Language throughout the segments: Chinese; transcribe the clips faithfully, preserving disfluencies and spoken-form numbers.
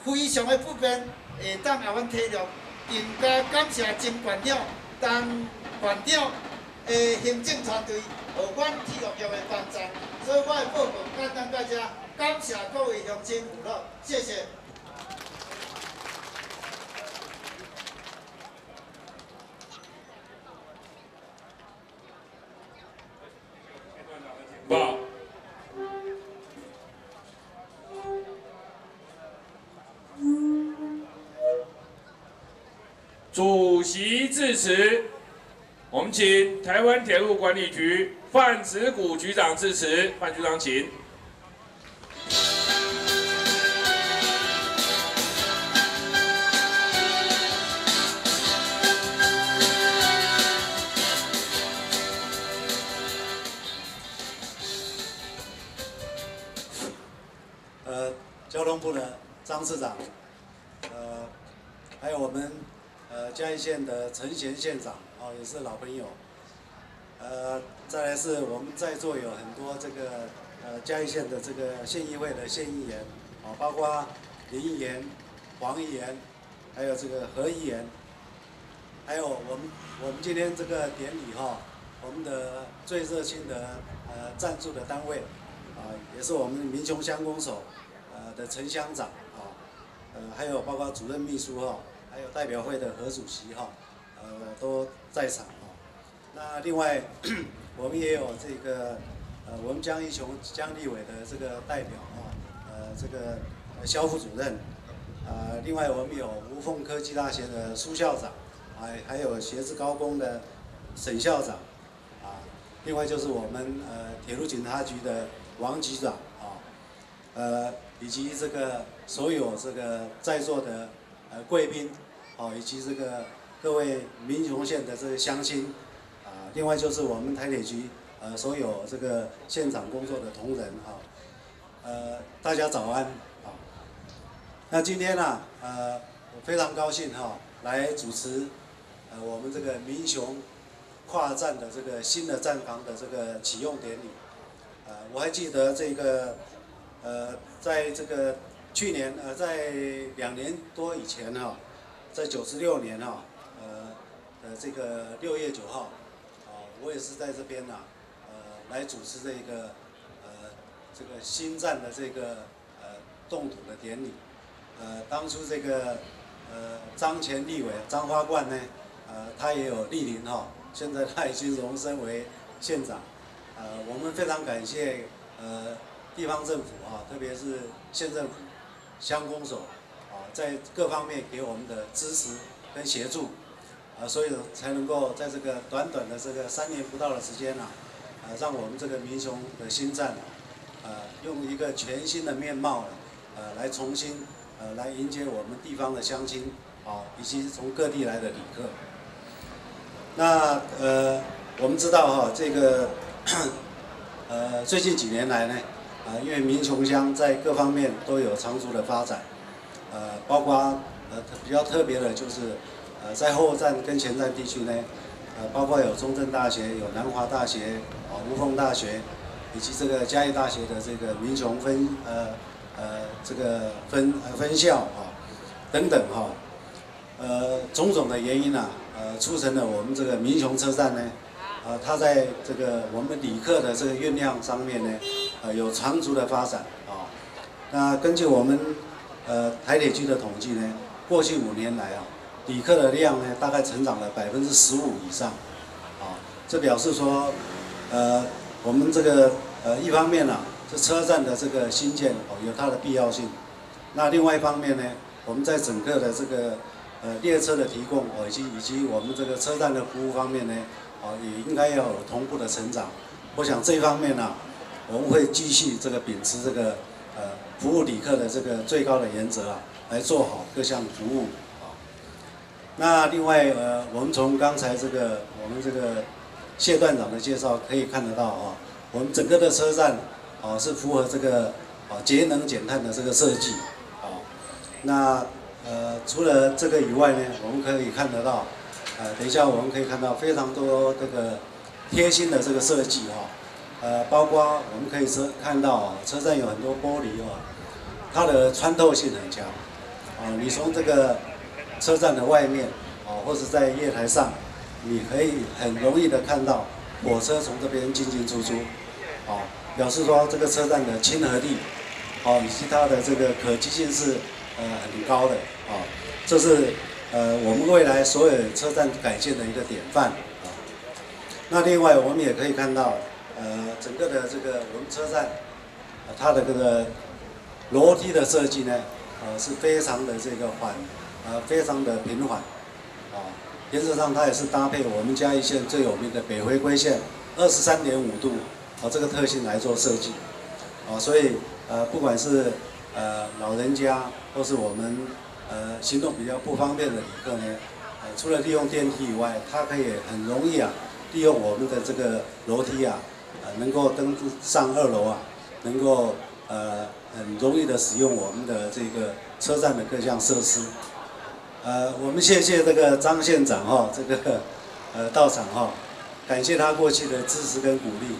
非常的不便，会当后阮体谅，更加感谢前馆长、当馆长的行政团队，和阮体育局的帮助。所以我的报告简单到这，感谢各位乡亲父老，谢谢。 报。主席致辞，我们请台湾铁路管理局范子谷局长致辞，范局长请。 呃，交通部的张市长，呃，还有我们呃嘉义县的陈贤县长，哦，也是老朋友。呃，再来是我们在座有很多这个呃嘉义县的这个县议会的县议员，哦，包括林议员、黄议员，还有这个何议员，还有我们我们今天这个典礼哈、哦，我们的最热心的呃赞助的单位。 啊，也是我们民雄乡公所呃的陈乡长啊，呃，还有包括主任秘书哈，还有代表会的何主席哈，呃，都在场哈。那另外我们也有这个呃，我们江义雄江立委的这个代表啊，呃，这个肖副主任，呃，另外我们有无缝科技大学的苏校长，啊，还有协志高工的沈校长，啊，另外就是我们呃铁路警察局的。 王局长啊，呃，以及这个所有这个在座的呃贵宾，哦，以及这个各位民雄县的这个乡亲，啊，另外就是我们台铁局呃所有这个现场工作的同仁啊，呃，大家早安啊。那今天呢、啊，呃，我非常高兴哈、啊，来主持呃我们这个民雄跨站的这个新的站房的这个启用典礼。 呃，我还记得这个，呃，在这个去年，呃，在两年多以前哈，在九十六年哈，呃，呃，这个六月九号，啊，我也是在这边呐，呃，来主持这个，呃，这个新站的这个呃动土的典礼。呃，当初这个呃张前立委张花冠呢，呃，他也有莅临哈，现在他已经荣升为县长。 呃，我们非常感谢呃地方政府啊，特别是县政府、乡公所啊，在各方面给我们的支持跟协助，啊，所以才能够在这个短短的这个三年不到的时间啊，呃，让我们这个民雄的新站，呃，用一个全新的面貌，呃，来重新呃来迎接我们地方的乡亲啊，以及从各地来的旅客。那呃，我们知道哈、啊，这个。 呃，最近几年来呢，啊、呃，因为民雄乡在各方面都有长足的发展，呃，包括呃比较特别的就是，呃，在后站跟前站地区呢，呃，包括有中正大学、有南华大学、啊、无缝大学，以及这个嘉义大学的这个民雄分呃呃这个分呃分校啊等等哈、呃，种种的原因啊，呃，促成了我们这个民雄车站呢。 呃，它在这个我们旅客的这个运量上面呢，呃，有长足的发展啊。那根据我们呃台铁局的统计呢，过去五年来啊，旅客的量呢大概成长了百分之十五以上，啊，这表示说，呃，我们这个呃一方面呢、啊，这车站的这个新建哦有它的必要性，那另外一方面呢，我们在整个的这个呃列车的提供哦以及以及我们这个车站的服务方面呢。 哦，也应该要有同步的成长。我想这一方面呢、啊，我们会继续这个秉持这个呃服务旅客的这个最高的原则啊，来做好各项服务啊。那另外呃，我们从刚才这个我们这个谢段长的介绍可以看得到啊，我们整个的车站啊是符合这个啊节能减碳的这个设计啊。那呃除了这个以外呢，我们可以看得到。 呃，等一下我们可以看到非常多这个贴心的这个设计哈、哦，呃，包括我们可以车看到啊，车站有很多玻璃哦，它的穿透性很强， 啊，你从这个车站的外面，啊，或者在月台上，你可以很容易的看到火车从这边进进出出，啊，表示说这个车站的亲和力，啊，以及它的这个可及性是呃很高的，啊，这是呃我们未来所有车站改建的一个典范，啊。那另外我们也可以看到，呃，整个的这个我们车站，呃、它的这个楼梯的设计呢，呃，是非常的这个缓，呃，非常的平缓，啊，原则上它也是搭配我们嘉义县最有名的北回归线二十三点五度，啊，这个特性来做设计，啊，所以呃，不管是呃老人家或是我们呃行动比较不方便的旅客呢，呃，除了利用电梯以外，它可以很容易啊。利用我们的这个楼梯啊，呃，能够登上二楼啊，能够呃很容易的使用我们的这个车站的各项设施。呃，我们谢谢这个张县长哈、哦，这个呃到场哈、哦，感谢他过去的支持跟鼓励。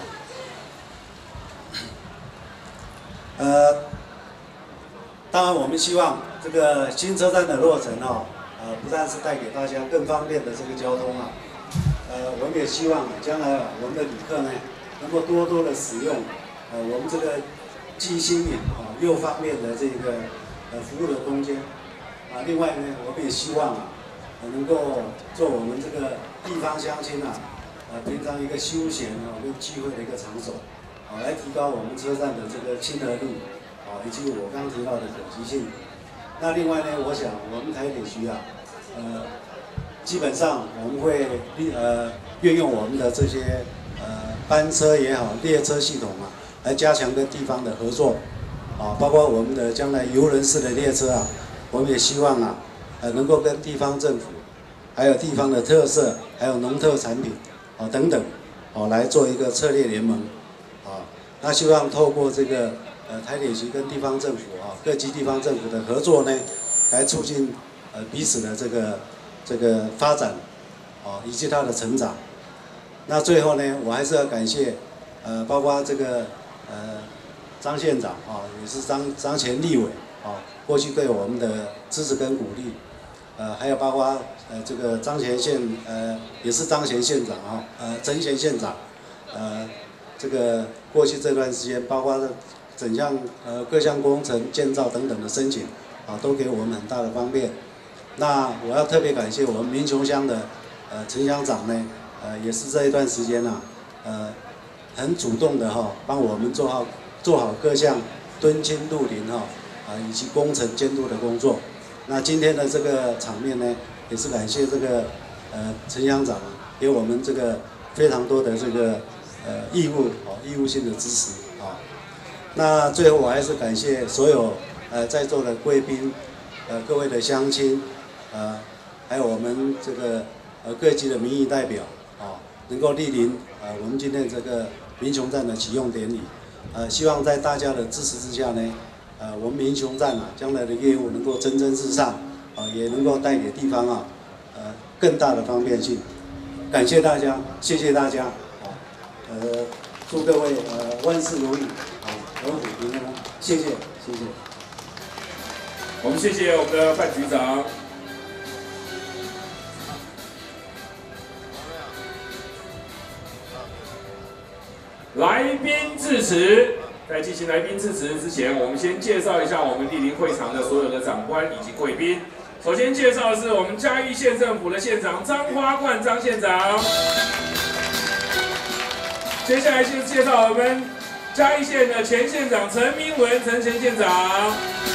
呃，当然我们希望这个新车站的落成哈、哦，呃，不但是带给大家更方便的这个交通啊。呃，我们也希望将来啊，我们的旅客呢，能够多多的使用，呃，我们这个既新颖啊又方便的这个呃服务的空间，啊，另外呢，我们也希望啊，能够做我们这个地方乡亲啊，呃，平常一个休闲啊跟聚会的一个场所，啊，来提高我们车站的这个亲和力，啊，以及我刚刚提到的可及性。那另外呢，我想我们台铁局啊，呃。基本上我们会呃运用我们的这些呃班车也好，列车系统啊，来加强跟地方的合作，啊，包括我们的将来游轮式的列车啊，我们也希望啊，呃能够跟地方政府，还有地方的特色，还有农特产品啊等等，啊来做一个策略联盟，啊，那希望透过这个呃台铁局跟地方政府啊各级地方政府的合作呢，来促进呃彼此的这个。这个发展，啊，以及它的成长。那最后呢，我还是要感谢，呃，包括这个呃张县长啊，也是张张前立委啊，过去对我们的支持跟鼓励，呃，还有包括呃这个张前县呃也是张前县长啊，呃陈前县长，呃这个过去这段时间，包括整项呃各项工程建造等等的申请啊，都给我们很大的方便。那我要特别感谢我们民雄乡的呃陈乡长呢，呃也是这一段时间啊，呃很主动的哈、哦，帮我们做好做好各项敦亲睦邻哈啊以及工程监督的工作。那今天的这个场面呢，也是感谢这个呃陈乡长给我们这个非常多的这个呃义务哦义务性的支持啊。那最后我还是感谢所有呃在座的贵宾，呃各位的乡亲。呃，还有我们这个呃各级的民意代表啊，能够莅临呃我们今天这个民雄站的启用典礼，呃，希望在大家的支持之下呢，呃，我们民雄站啊将来的业务能够蒸蒸日上，啊，也能够带给地方啊呃更大的方便性。感谢大家，谢谢大家，啊，呃，祝各位呃万事如意，啊，龙虎平安，谢谢，谢谢。 我们谢谢我们的范局长。来宾致辞，在进行来宾致辞之前，我们先介绍一下我们莅临会场的所有的长官以及贵宾。首先介绍的是我们嘉义县政府的县长张花冠张县长。接下来是介绍我们嘉义县的前县长陈明文陈前县长。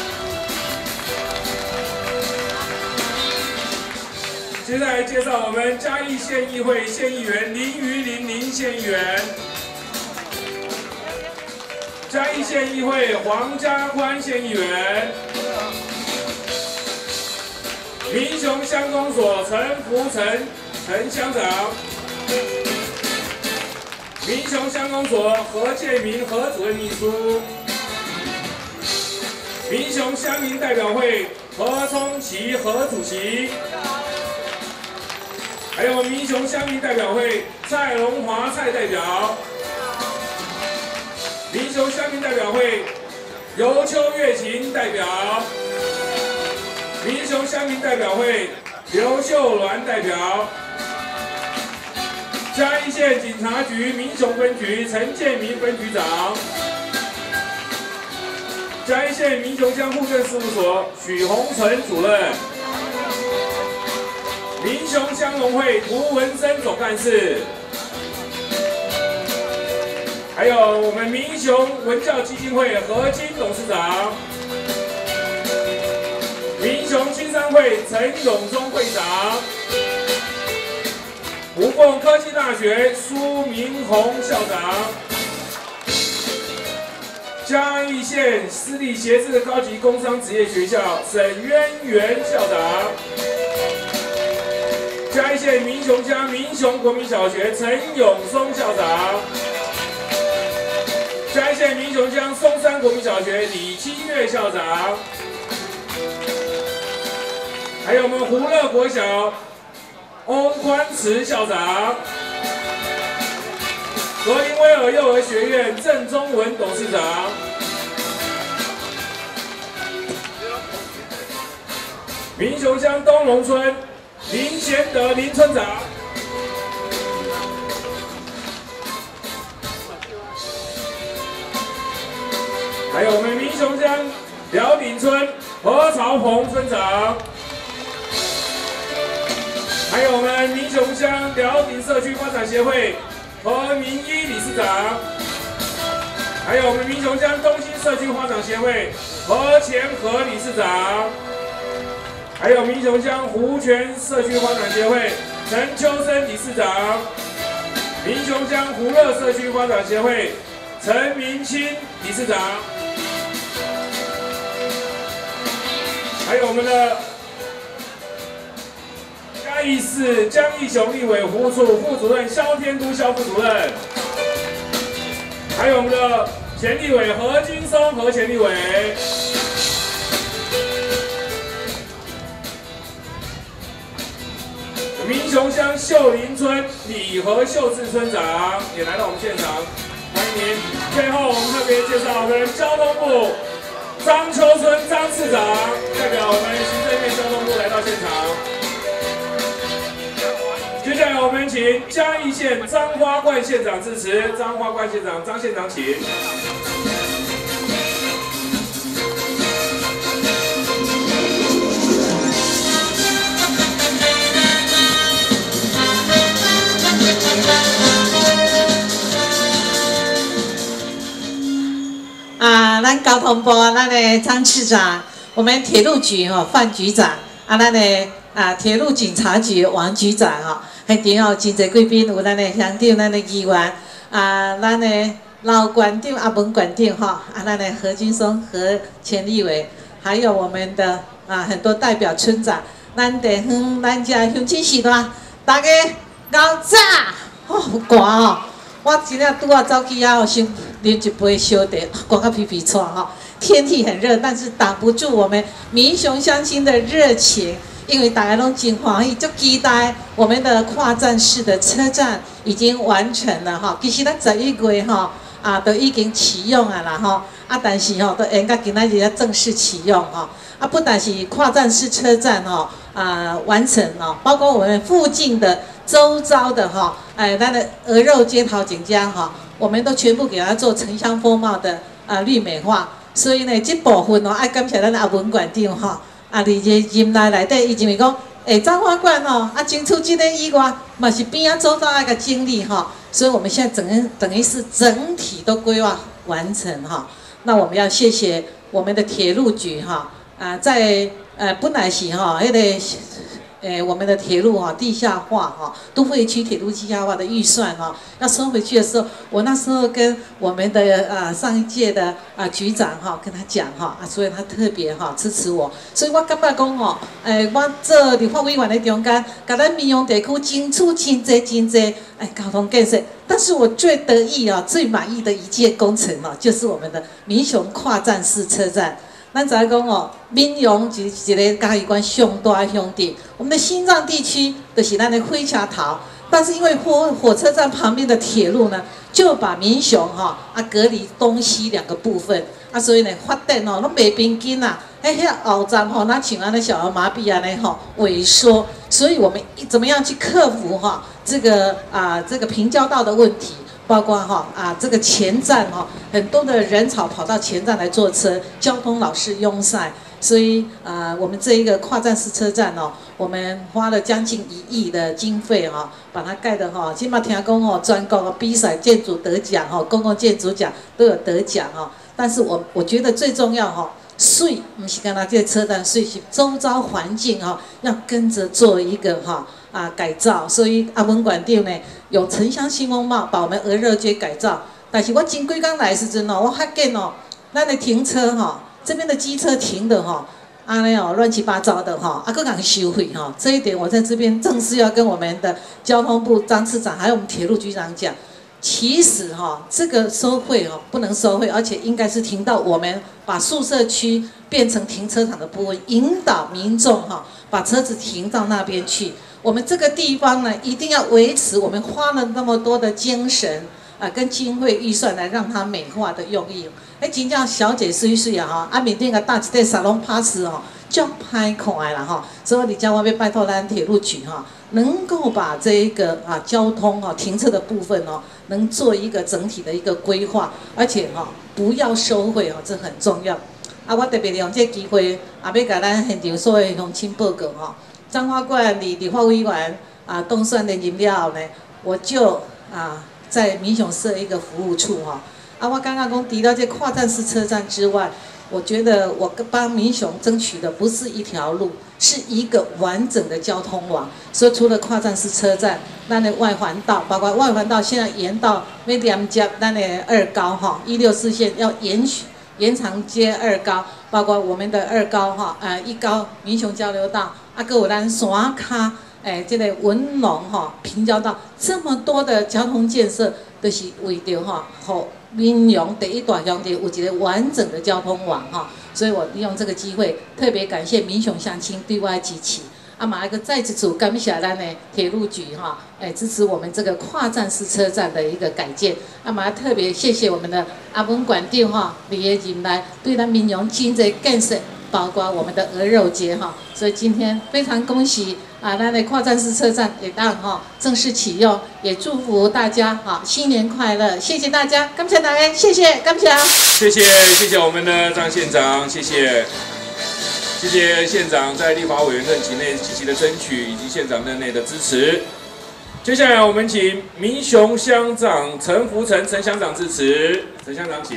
接下来介绍我们嘉义县议会县议员林于林林县议员。嘉义县议会黄家宽县议员，民雄乡公所陈福成陈乡长，民雄乡公所何建明何主任秘书，民雄乡民代表会何聪奇何主席，还有民雄乡民代表会蔡荣华蔡代表。民雄乡民代表会尤秋月琴代表， 雄乡民代表会刘秀銮代表，嘉义县警察局民雄分局陈建民分局长，嘉义县民雄乡户政事务所许宏存主任，民雄乡农会涂文生总干事。 还有我们民雄文教基金会何金董事长，民雄青商会陈永忠会长，吴凤科技大学苏明宏校长，嘉义县私立协志高级工商职业学校沈渊源校长，嘉义县民雄乡民雄国民小学陈永松校长。 嘉义县民雄乡松山国民小学李七月校长，还有我们湖乐国小欧宽慈校长，格林威尔幼儿学院郑中文董事长，民雄乡东龙村林贤德林村长。 还有我们民雄乡辽顶村何朝鹏村长，还有我们民雄乡辽顶社区发展协会何明一理事长，还有我们民雄乡东兴社区发展协会何前和理事长，还有民雄乡湖泉社区发展协会陈秋生理事长，民雄乡湖乐社区发展协会陈明清理事长。 还有我们的嘉义市江义雄立委服务处副主任肖天都肖副主任，还有我们的前立委何金松何前立委，民雄乡秀林村李和秀智村长也来到我们现场，欢迎您。最后我们特别介绍我们交通部。 张秋春张市长代表我们行政院交通部来到现场。接下来我们请嘉义县彰花冠县长致辞，彰花冠县长张县长请。 啊，咱交通部咱的张市长，我们铁路局哦范局长，啊，咱的啊铁路警察局王局长哦，现场哦真侪贵宾，有咱的乡长、咱的议员，啊，咱的老馆长、阿文馆长哈，啊，咱的何金松何前立委，还有我们的啊很多代表村长，咱地方咱家乡亲时段，大家熬早哦寒哦。 我今天拄啊走去啊，先啉一杯烧茶，赶到皮皮喘哈。天气很热，但是挡不住我们民雄乡亲的热情，因为大家拢真欢喜，就期待我们的跨站式的车站已经完成了哈。其实咱十一月哈啊都已经启用啊啦哈，啊但是吼都应该今仔日要正式启用哈。啊不但是跨站式车站哦啊完成哦，包括我们附近的。 周遭的哈，哎，咱的鹅肉街头景江哈，我们都全部给它做城乡风貌的啊绿美化。所以呢，这部分哦，爱感谢咱阿文馆长哈，啊，伫这任内内底，伊认为讲，诶，彰化馆哦，啊，争取这个以外，嘛是边啊周遭那个经历哈。所以我们现在整个等于是整体都规划完成哈。那我们要谢谢我们的铁路局哈，啊，在呃本来是哈那个。 诶，我们的铁路哈地下化哈，都会区铁路地下化的预算哈，要收回去的时候，我那时候跟我们的啊上一届的啊局长哈跟他讲哈，啊，所以他特别哈支持我，所以我感觉讲哦，诶，我做立法委员的中间，甲咱民雄地区争取真济真济诶交通建设，但是我最得意啊、最满意的一件工程哦，就是我们的民雄跨站式车站。 咱知影讲哦，民雄是一个嘉义县上大的乡镇，我们的心脏地区就是咱的火车头，但是因为火火车站旁边的铁路呢，就把民雄哈啊隔离东西两个部分啊，所以呢发展哦，拢袂平均啦， 哎呀，后站吼，那像安尼小儿麻痹安尼吼萎缩，所以我们怎么样去克服哈这个啊这个平交道的问题？包括哈啊这个前站哈，很多的人潮跑到前站来坐车，交通老是拥塞，所以啊我们这一个跨站式车站哦，我们花了将近一亿的经费哈，把它盖的哈，起码听讲哦，全国的比赛建筑得奖哈，公共建筑奖都有得奖哈。但是我我觉得最重要哈，水不是干那这个车站水，是周遭环境哈，要跟着做一个哈。啊，改造，所以阿文馆长呢，用城乡新风貌把我们鹅肉街改造。但是我前几天来时阵哦，我发现哦，咱的停车哈、哦，这边的机车停的哈、哦，安尼哦乱七八糟的哈、哦，啊，搁敢收费哈，这一点我在这边正式要跟我们的交通部张次长还有我们铁路局长讲。其实哈、哦，这个收费哦不能收费，而且应该是停到我们把宿舍区变成停车场的部分，引导民众哈、哦、把车子停到那边去。我们这个地方呢，一定要维持我们花了那么多的精神啊，跟经费预算来让它美化的用意。哎，真正小姐水水啊哈，啊面顶个搭一块沙龙 pass 哦，就歹看的啦哈。所以你叫我要拜托咱铁路局哈，能够把这一个啊交通哈停车的部分哦，能做一个整体的一个规划，而且哈不要收费哦，这很重要。啊，我特别利用这个机会，也要甲咱现场所有乡亲报告哈。彰化县立立法委员啊，动算连任了后呢，我就啊在民雄设一个服务处哈。啊，我刚刚讲提到这跨站式车站之外，我觉得我帮民雄争取的不是一条路，是一个完整的交通网。所以除了跨站式车站，咱的外环道，包括外环道现在延到要连接咱的二高哈，一六四线要延续。延长接二高，包括我们的二高哈，呃一高民雄交流道，啊，搁有咱山卡，诶，这个文龙哈平交道，这么多的交通建设，都是为着哈，好民雄第一大乡镇有一个完整的交通网哈，所以我利用这个机会，特别感谢民雄乡亲对我的支持。啊，马一个再次感谢咱的铁路局哈，哎支持我们这个跨站式车站的一个改建。啊，马特别谢谢我们的阿文馆长哈，李业进来对咱民雄经济建设，包括我们的鹅肉节哈。所以今天非常恭喜啊，咱的跨站式车站也当哈正式启用，也祝福大家哈新年快乐，谢谢大家，感谢大家，谢谢，感谢。 谢谢谢谢我们的张县长，谢谢。谢谢县长在立法委员任期内积极的争取，以及县长任内的支持。接下来我们请民雄乡长陈福成陈乡长致辞，陈乡长请。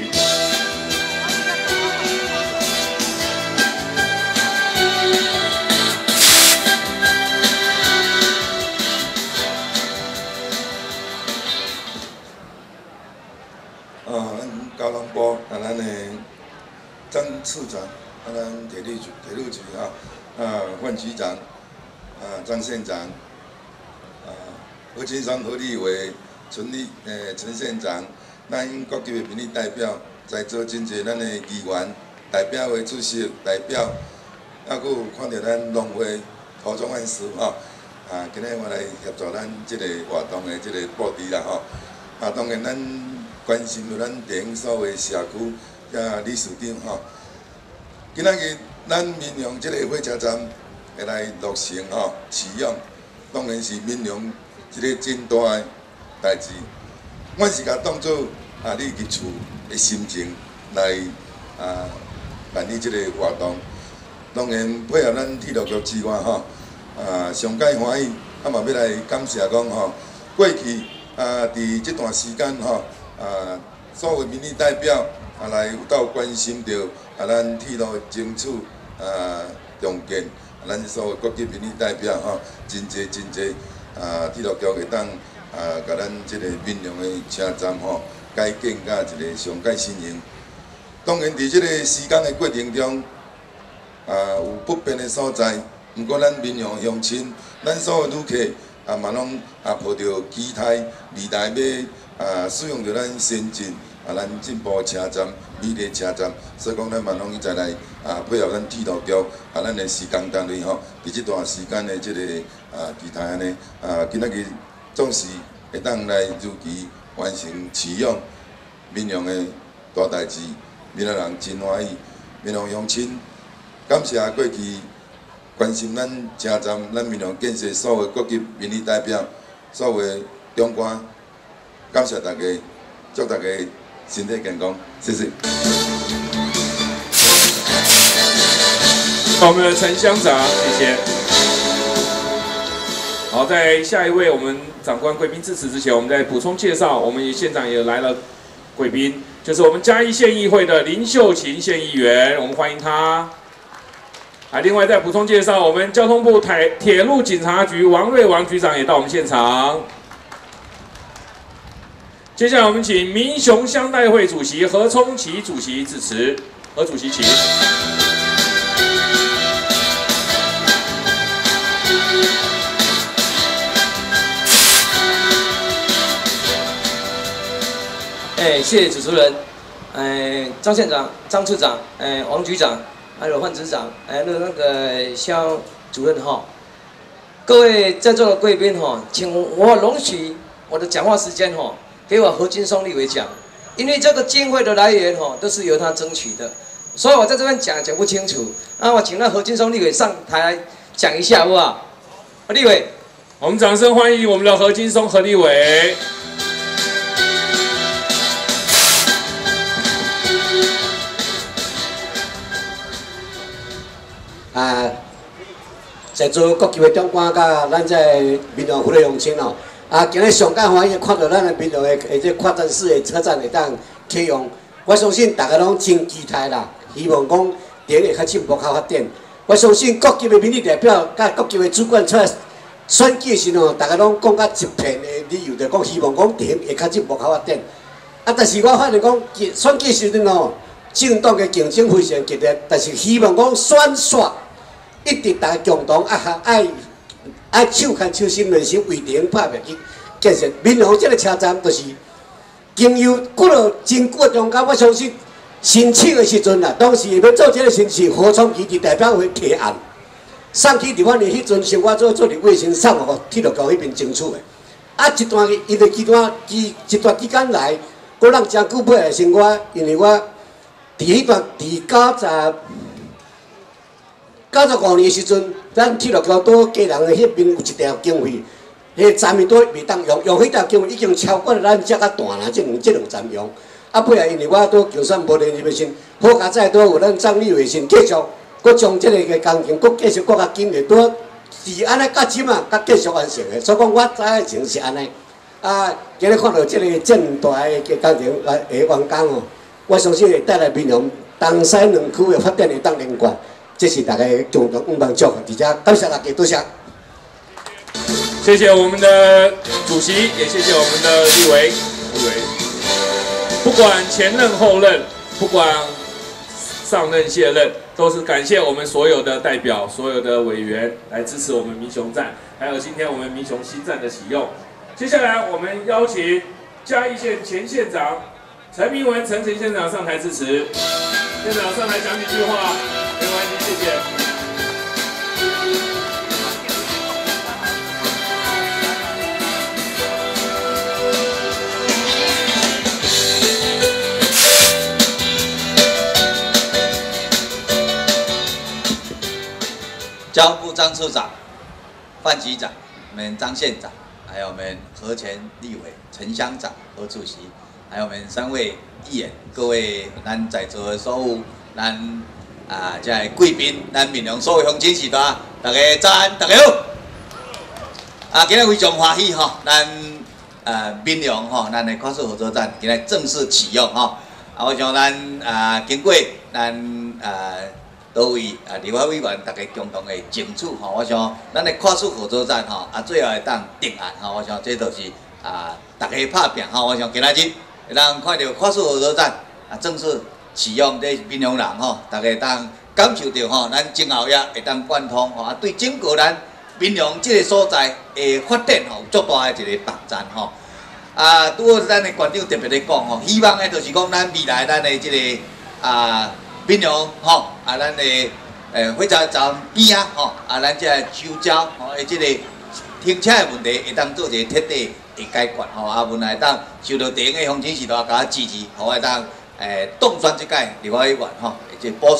啊，咱交通部啊，咱的张次长。啊，咱铁路局、铁路局啊，啊，范局长，啊，张县长，啊，何金山、何立伟、陈立、诶、陈县长，咱各级的民意代表，在座真侪咱的议员、代表的主席、代表，啊，佫有看到咱农会涂总干事吼，啊，今日我来协助咱即个活动的即个布置啦吼，啊，当然咱关心着咱地方所有社区，啊，理事长吼。今仔日咱民雄即个火车站会来落成吼启用，当然是民雄一个真大诶代志。我是甲当做啊，你入厝诶心情来啊办理即个活动。当然配合咱铁路局之外吼，啊上解欢喜，啊嘛要来感谢讲吼，过去啊伫即段时间吼啊所有民意代表啊来有到关心着。啊，咱铁路争取啊重建，啊，咱所有各级民意代表吼，真侪真侪啊，铁路局会当啊，甲咱即个民用的车站吼改建甲一个上界新型。当然，伫即个时间的过程中，啊有不便的所在，毋过咱民用乡亲，咱所有旅客啊嘛拢啊抱着期待，未来要啊使用着咱先进。啊，咱进步车站、美丽车站，所以讲咱嘛拢再来啊配合咱铁路局啊，咱的施工单位吼，伫即段时间的即个啊期待安尼啊，今仔日总是会当来如期完成启用民用的大代志，民雄人真欢喜，民雄乡亲感谢过去关心咱车站、咱民雄建设所有各级民意代表、所有长官，感谢大家，祝大家身体健康，谢谢。 我们的陈乡长，谢谢。好，在下一位我们长官贵宾致辞之前，我们再补充介绍，我们现场也来了贵宾，就是我们嘉义县议会的林秀琴县议员，我们欢迎他。还另外再补充介绍，我们交通部台铁路警察局王瑞王局长也到我们现场。接下来我们请民雄乡代会主席何聪奇主席致辞，何主席请。 哎，谢谢主持人，哎，张县长、张处长、哎，王局长，还有范局长，还有那个肖主任哈，各位在座的贵宾哈，请我容许我的讲话时间哈，给我何金松立委讲，因为这个经费的来源哈，都是由他争取的，所以我在这边讲讲不清楚，那我请那何金松立委上台来讲一下，好不好？立委， 我们掌声欢迎我们的何金松何立委。 啊，在座各级的长官甲咱这民雄府的乡亲哦，啊，今日上界欢喜看到咱的民雄的诶这扩展式的车站会当启用，我相信大家拢真期待啦，希望讲电会较进步、较发展。我相信各级的民意代表甲各级的主管出来选举时哦，大家拢讲甲一片的理由，就讲希望讲电会较进步、较发展。啊，但是我发现讲选举时阵哦，政党的竞争非常激烈，但是希望讲选选。一直大家共同啊爱爱手牵手心连心，为电拍拼去建设民雄这个车站，就是经由几落真久中间，我相信申请的时阵啦，当时要做这个城市何聪奇伫代表会提案，送去伫阮的迄阵，是我做做伫卫生送互铁路局迄边争取的。啊，一段因为一段一一段期间来，我人真久尾的生活，因为我伫迄段伫九十。九十五年的时阵，咱铁路局倒家人的迄边有一条经费，迄站面都袂当用，用迄条经费已经超过了咱遮较大啦，即两即两站用。啊，尾来因为我都就算无连入先，好佳在都有咱张立伟先继续，搁将即个个工程搁继续搁较紧的，都是安尼到即嘛，甲继续完成的。所以讲我早以前是安尼。啊，今日看到即个这么大个工程完诶完工哦，我相信会带来民雄东西两区的发展会当连贯。这是大家共同愿望祝福，而且感谢大家，多谢。 谢谢我们的主席，也谢谢我们的立委。立委，不管前任后任，不管上任卸任，都是感谢我们所有的代表、所有的委员来支持我们民雄站，还有今天我们民雄新站的启用。接下来我们邀请嘉义县前县长陈明文陈陈县长上台致辞。县长上台讲几句话，没关系，谢谢。 交通部张处长、范局长、我们张县长，还有我们何前立委陈乡长、何主席，还有我们三位议员，各位咱在座的所有咱啊，这些贵宾，咱民雄所有乡亲是大大家早安，大家好。啊，今日非常欢喜吼，咱呃民雄吼，咱的快速火车站今日正式启用吼。啊，我想咱啊经过咱啊多位啊立法委员大家共同的争取吼，我想咱的快速火车站吼啊最后会当定案吼，我想这都是啊大家拍拼吼，我想今仔日会当看到快速火车站啊正式启用，这民雄人吼，大家当感受到吼，咱今后也会当贯通吼，啊对整个咱民雄这个所在的发展吼，有足大的一个帮助吼。啊，拄好咱的馆长特别咧讲吼，希望的就是讲咱未来咱的这个啊民雄吼，啊咱的诶火车站边啊吼，啊咱这周遭吼的这个停车的问题会当做一个彻底的解决吼，啊，未来当受到地方的乡亲时代甲支持，互我当诶当选即届立法委员吼，即个补选，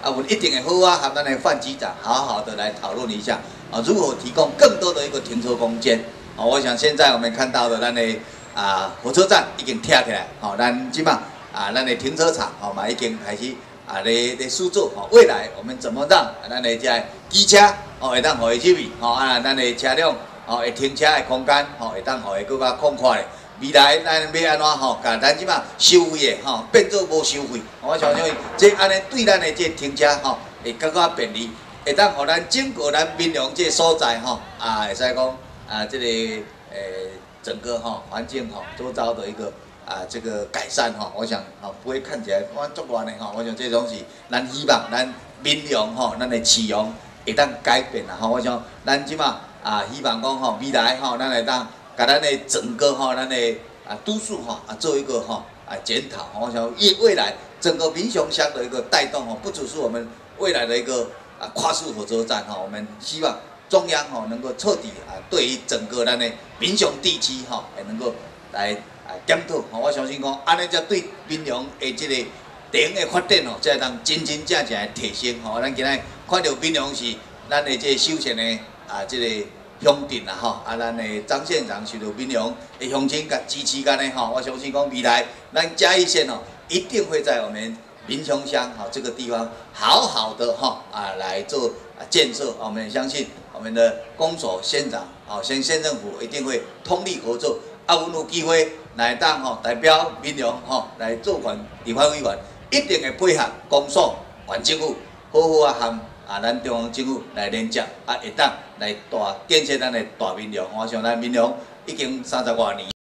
啊，我一定会好啊，和咱的范局长好好的来讨论一下啊，如何提供更多的一个停车空间啊。我想现在我们看到的咱的啊火车站已经拆起来，好，咱即嘛啊咱的停车场哦嘛已经开始啊来来施作哦。未来我们怎么让咱的这机车哦会当互伊入去哦啊，咱的车辆哦会停车的空间哦会当互伊更加宽阔的。未来咱要安怎吼，甲咱即马收费的吼变做无收费，我相信这安尼对咱的这停车吼会更加便利，会当互咱整个咱民良这所在吼啊，会使讲啊这个诶整个吼环境吼周遭的一个啊这个改善吼，我想吼不会看起来哇足乱的吼，我想这东西咱希望咱民良吼咱的市容会当改变啦吼，我想咱即马啊希望讲吼未来吼咱会当。把咱的整个哈，咱的啊都市哈啊做一个哈啊检讨，我想未未来整个民雄乡的一个带动哈，不只是我们未来的一个啊跨速火车站哈，我们希望中央哈能够彻底啊对于整个咱的民雄地区哈，也能够来啊检讨。我相信讲安尼才对民雄的这个地方的发展吼，才会当真真正正的提升吼。咱今仔看到民雄是咱的这首选的啊这个。乡镇啦吼，啊，咱的张县长受到民雄的乡亲甲支持干的吼，我相信讲未来咱嘉义县哦，一定会在我们民雄乡吼这个地方好好的吼啊来做啊建设。我们相信我们的公所县长哦，县县政府一定会通力合作。啊，阮有机会来当吼代表民雄吼来做管立法委员，一定会配合公所、县政府，好好啊含。啊，咱中央政府来连接，啊，会当来大建设咱的大民良。我想咱民良已经三十多年。